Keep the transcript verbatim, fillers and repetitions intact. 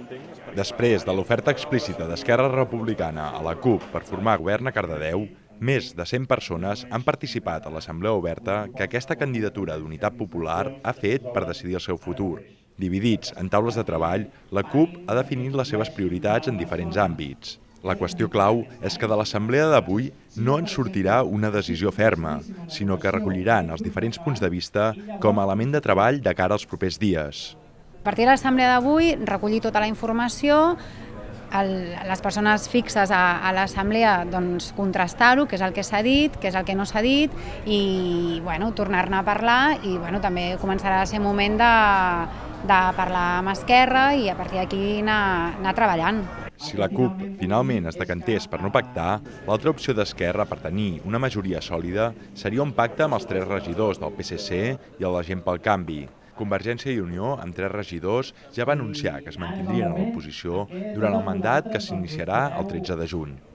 Després de l'oferta explícita d'Esquerra Republicana a la CUP per formar govern a Cardedeu, més de cent persones han participat a l'Assemblea Oberta que aquesta candidatura d'Unitat Popular ha fet per decidir el seu futur. Dividits en taules de treball, la CUP ha definit les seves prioritats en diferents àmbits. La qüestió clau és que de l'assemblea d'avui no en sortirà una decisió ferma, sinó que recolliran els diferents punts de vista com a element de treball de cara als propers dies. A partir de l'assemblea d'avui, recollir tota la informació, el, les persones fixes a, a l'assemblea doncs, contrastar-ho, què és el que s'ha dit, què és el que no s'ha dit, i bueno, tornar-ne a parlar, i bueno, també començarà a ser moment de, de parlar amb Esquerra i a partir d'aquí anar, anar treballant. Si la CUP finalment es decantés per no pactar, l'altra opció d'Esquerra per tenir una majoria sòlida seria un pacte amb els tres regidors del P S C i el de Gent pel Canvi. Convergència i Unió, amb tres regidors, ja va anunciar que es mantindrien a l'oposició durant el mandat que s'iniciarà el tretze de juny.